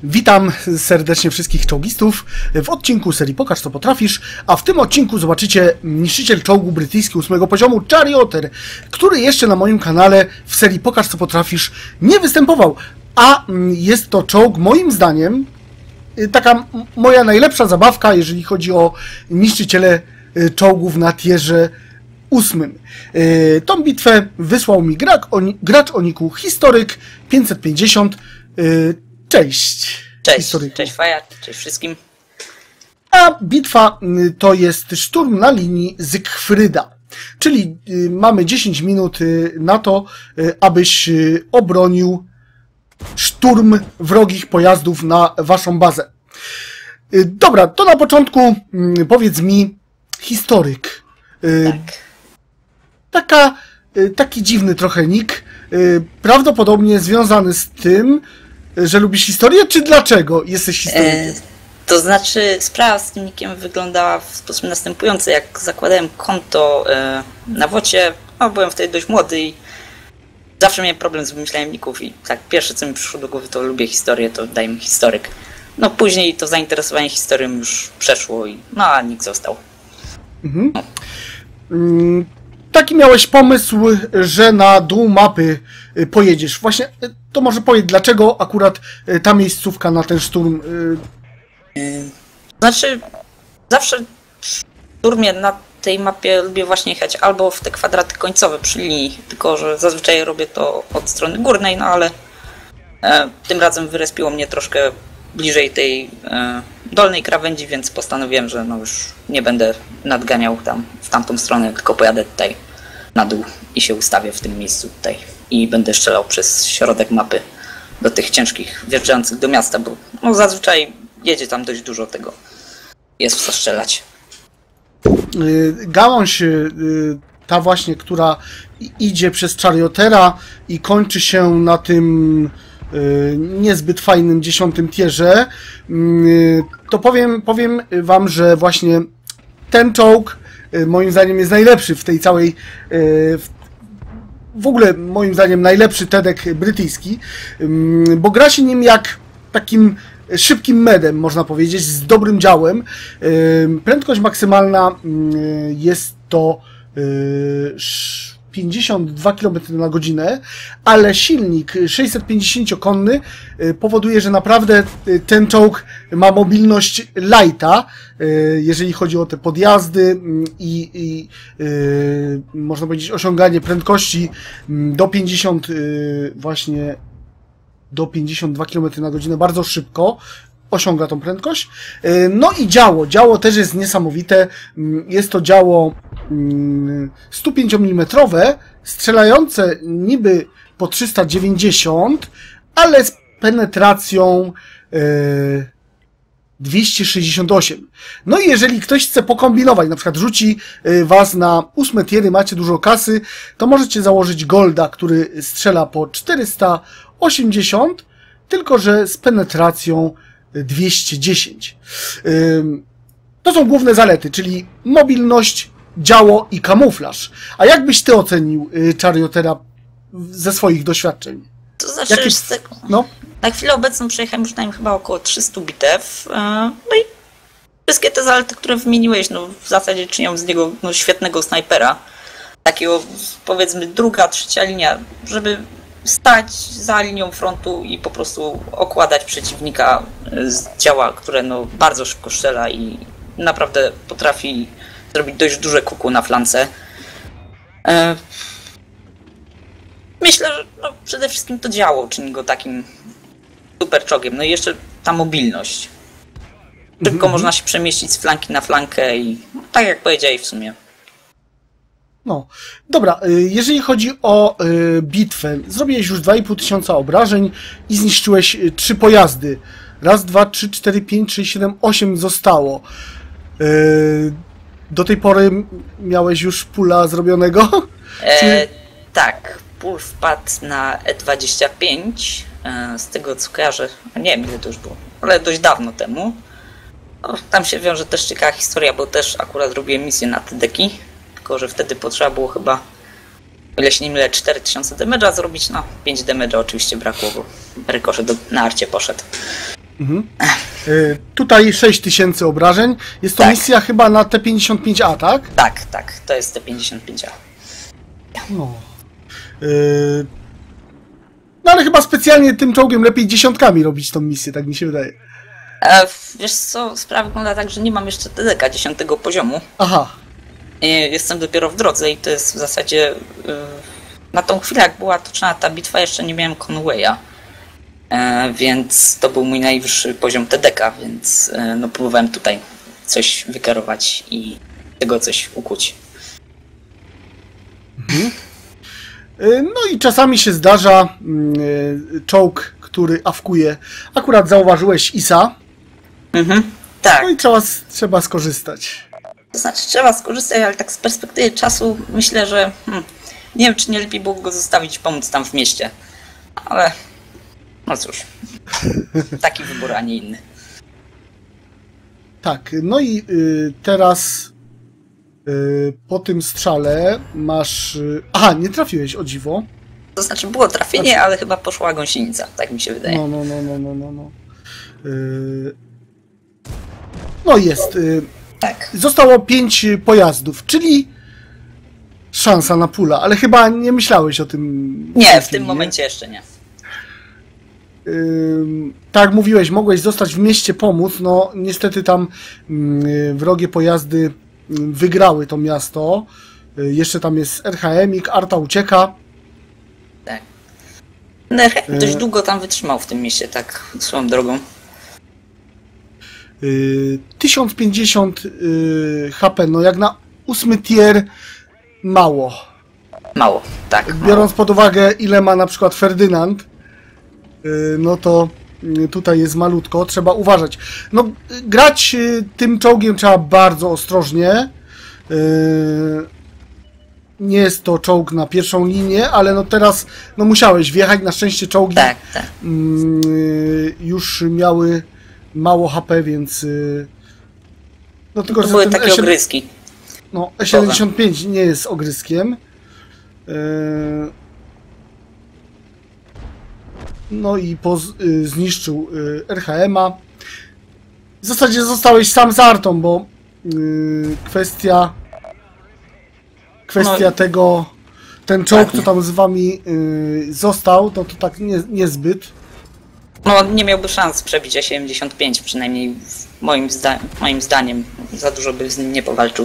Witam serdecznie wszystkich czołgistów w odcinku serii Pokaż co potrafisz, a w tym odcinku zobaczycie niszczyciel czołgu brytyjski 8 poziomu Charioteer, który jeszcze na moim kanale w serii Pokaż co potrafisz nie występował, a jest to czołg moim zdaniem taka moja najlepsza zabawka, jeżeli chodzi o niszczyciele czołgów na tierze 8. Tą bitwę wysłał mi gracz o niku Historyk 550. Cześć. Cześć, cześć Faja, cześć wszystkim. A bitwa to jest szturm na linii Zygfryda. Czyli mamy 10 minut na to, abyś obronił szturm wrogich pojazdów na waszą bazę. Dobra, to na początku powiedz mi, Historyk. Tak. Taki dziwny trochę nick, prawdopodobnie związany z tym, że lubisz historię, czy dlaczego jesteś historykiem? To znaczy, sprawa z tym nickiem wyglądała w sposób następujący. Jak zakładałem konto na wocie, byłem wtedy dość młody i zawsze miałem problem z wymyślaniem nicków i tak pierwsze co mi przyszło do głowy to lubię historię, to daj mi historyk. No później to zainteresowanie historią już przeszło i a nick został. Mhm. Taki miałeś pomysł, że na dół mapy pojedziesz. Właśnie, to może powiedz, dlaczego akurat ta miejscówka na ten szturm? Znaczy, zawsze w szturmie na tej mapie lubię właśnie jechać albo w te kwadraty końcowe przy linii, tylko że zazwyczaj robię to od strony górnej, no ale tym razem wyrespiło mnie troszkę bliżej tej dolnej krawędzi, więc postanowiłem, że już nie będę nadganiał tam w tamtą stronę, tylko pojadę tutaj na dół i się ustawię w tym miejscu tutaj i będę strzelał przez środek mapy do tych ciężkich wjeżdżających do miasta, bo zazwyczaj jedzie tam dość dużo tego. Jest w co strzelać. Gałąź ta właśnie, która idzie przez Charioteera i kończy się na tym niezbyt fajnym 10. tierze, to powiem wam, że właśnie ten czołg moim zdaniem jest najlepszy w tej całej, w ogóle moim zdaniem najlepszy TEDek brytyjski, bo gra się nim jak takim szybkim medem, można powiedzieć, z dobrym działem. Prędkość maksymalna jest to 52 km na godzinę, ale silnik 650-konny powoduje, że naprawdę ten czołg ma mobilność lighta, jeżeli chodzi o te podjazdy i można powiedzieć osiąganie prędkości do 50 właśnie do 52 km na godzinę bardzo szybko osiąga tą prędkość. No i działo też jest niesamowite. Jest to działo 105 mm, strzelające niby po 390, ale z penetracją 268. No i jeżeli ktoś chce pokombinować, na przykład rzuci was na 8 tiery, macie dużo kasy, to możecie założyć Golda, który strzela po 480, tylko że z penetracją 210. To są główne zalety, czyli mobilność, działo i kamuflaż. A jak byś ty ocenił Charioteera ze swoich doświadczeń? To znaczy, na chwilę obecną przejechałem już na nim chyba około 300 bitew. No i wszystkie te zalety, które wymieniłeś, w zasadzie czynią z niego świetnego snajpera. Takiego, powiedzmy, druga, trzecia linia, żeby stać za linią frontu i po prostu okładać przeciwnika z działa, które bardzo szybko strzela i naprawdę potrafi zrobić dość duże kuku na flance. Myślę, że przede wszystkim to działo czyni go takim super czołgiem. No i jeszcze ta mobilność. Szybko można się przemieścić z flanki na flankę i tak jak powiedziałeś w sumie. No, dobra, jeżeli chodzi o bitwę, zrobiłeś już 2500 obrażeń i zniszczyłeś 3 pojazdy. Raz, 2, 3, 4, 5, 6, 7, 8 zostało. Do tej pory miałeś już pula zrobionego? Tak, pól wpadł na E25, z tego co kojarzę, nie wiem ile to już było, ale dość dawno temu. Tam się wiąże też ciekawa historia, bo też akurat robiłem misję na TDeki. Tylko że wtedy potrzeba było chyba, o ile się nie mylę, 4000 damage'a zrobić, 5 damage'a oczywiście brakło, bo rykoszet na arcie poszedł. Tutaj 6000 obrażeń. Jest to Tak. misja chyba na T-55A, tak? Tak, to jest T-55A. No. No ale chyba specjalnie tym czołgiem lepiej dziesiątkami robić tą misję, tak mi się wydaje. Wiesz co, sprawa wygląda tak, że nie mam jeszcze TDK 10 poziomu. Aha. Jestem dopiero w drodze i to jest w zasadzie... Na tą chwilę, jak była toczona ta bitwa, jeszcze nie miałem Conwaya. Więc to był mój najwyższy poziom TDK, więc no, próbowałem tutaj coś wykierować i tego coś ukuć. No i czasami się zdarza czołg, który awkuje. Akurat zauważyłeś ISA. Tak. No i trzeba skorzystać. To znaczy trzeba skorzystać, ale tak z perspektywy czasu myślę, że nie wiem, czy nie lepiej było go zostawić pomóc tam w mieście. Ale no cóż, taki wybór, a nie inny. Tak, no i teraz po tym strzale masz... Aha, nie trafiłeś, o dziwo. To znaczy było trafienie, ale chyba poszła gąsienica, tak mi się wydaje. No. No jest. Tak. Zostało 5 pojazdów, czyli szansa na pula, ale chyba nie myślałeś o tym. Nie, w tym momencie jeszcze nie. Tak jak mówiłeś, mogłeś zostać w mieście pomóc, no niestety tam wrogie pojazdy wygrały to miasto. Jeszcze tam jest RHM-ik, Arta ucieka. Tak. No, dość długo tam wytrzymał w tym mieście, tak swoją drogą. 1050 HP, no jak na 8 tier mało. Mało, tak. Biorąc pod uwagę, ile ma na przykład Ferdynand, no to tutaj jest malutko, trzeba uważać. No, grać tym czołgiem trzeba bardzo ostrożnie. Nie jest to czołg na pierwszą linię, ale no teraz no musiałeś wjechać, na szczęście czołgi Tak. już miały mało HP, więc no tylko, To że były ten takie ogryski. no, E75 nie jest ogryskiem. No i zniszczył RHM-a. W zasadzie zostałeś sam z Artą, bo kwestia No, tego, ten czołg, tak, co tam z wami został, no to tak niezbyt. No nie miałby szans przebić A75, przynajmniej moim zdaniem. Za dużo by z nim nie powalczył.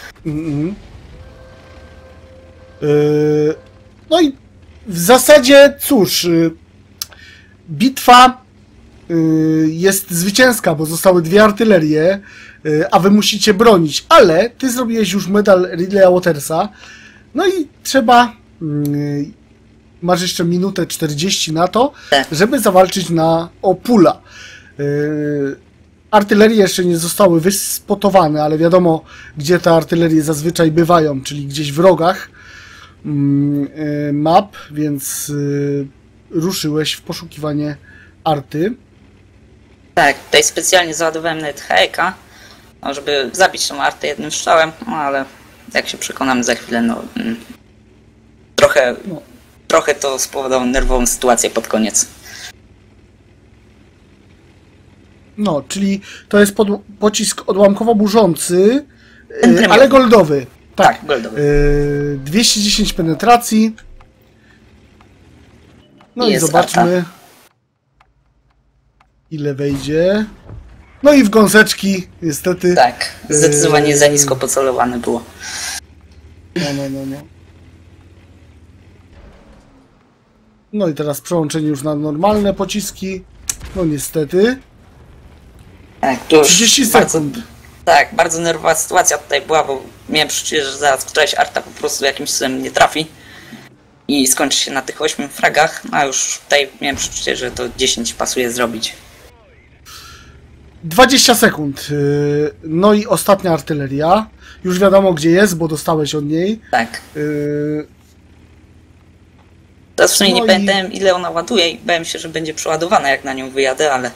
No i w zasadzie cóż, bitwa jest zwycięska, bo zostały 2 artylerie, a wy musicie bronić, ale ty zrobiłeś już medal Ridleya Watersa, no i trzeba, masz jeszcze minutę 40 na to, żeby zawalczyć o pula. Artylerie jeszcze nie zostały wyspotowane, ale wiadomo, gdzie te artylerie zazwyczaj bywają, czyli gdzieś w rogach map, więc ruszyłeś w poszukiwanie Arty. Tak, tutaj specjalnie załadowałem nawet HEK-a, no, żeby zabić tą Artę jednym strzałem, no ale jak się przekonamy za chwilę, no trochę to spowodowało nerwową sytuację pod koniec. No, czyli to jest pocisk odłamkowo-burzący, ale goldowy. Tak, goldowy. 210 penetracji. No i zobaczmy, Arta, ile wejdzie. No i w gąseczki, niestety. Tak, zdecydowanie za nisko pocelowane było. No. No i teraz przełączenie już na normalne pociski. No niestety. Tak, to już 30 sekund. Bardzo nerwowa sytuacja tutaj była, bo miałem przeczucie, że zaraz któraś Arta po prostu jakimś cudem nie trafi i skończy się na tych 8 fragach, a już tutaj miałem przeczucie, że to 10 pasuje zrobić. 20 sekund. No i ostatnia artyleria. Już wiadomo, gdzie jest, bo dostałeś od niej. Tak. Teraz w sumie nie pamiętałem, ile ona ładuje i bałem się, że będzie przeładowana, jak na nią wyjadę, ale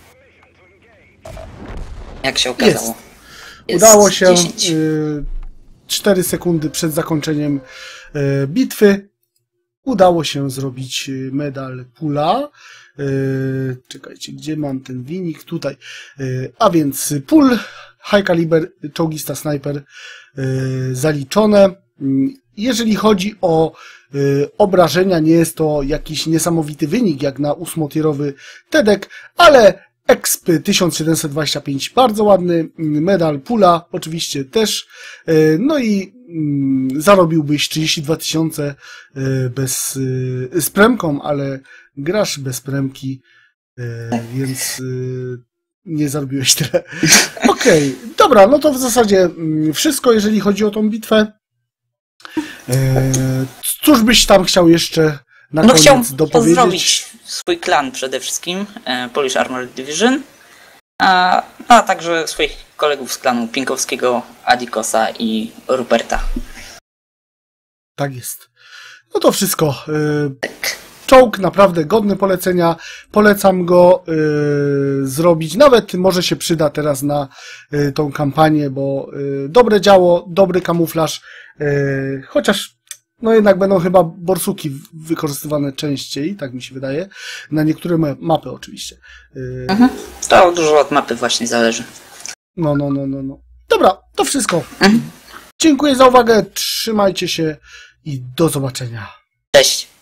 jak się okazało. Jest udało się 4 sekundy przed zakończeniem bitwy udało się zrobić medal pula. Czekajcie, gdzie mam ten wynik? Tutaj. A więc pul, high caliber, czołgista sniper zaliczone. Jeżeli chodzi o obrażenia, nie jest to jakiś niesamowity wynik, jak na 8-tierowy TEDek, ale exp 1725 bardzo ładny, medal pula oczywiście też, no i zarobiłbyś 32 000 z premką, ale grasz bez premki, więc nie zarobiłeś tyle. Okej, dobra, no to w zasadzie wszystko, jeżeli chodzi o tą bitwę. Cóż byś tam chciał jeszcze na koniec chciałem dopowiedzieć? pozdrowić swój klan przede wszystkim, Polish Armored Division, a także swoich kolegów z klanu Pinkowskiego, Adikosa i Ruperta. Tak jest. No to wszystko. Czołg naprawdę godny polecenia. Polecam go zrobić. Nawet może się przyda teraz na tą kampanię, bo dobre działo, dobry kamuflaż. Chociaż no jednak będą chyba borsuki wykorzystywane częściej, tak mi się wydaje. Na niektóre mapy oczywiście. To dużo od mapy właśnie zależy. No. Dobra, to wszystko. Dziękuję za uwagę, trzymajcie się i do zobaczenia. Cześć.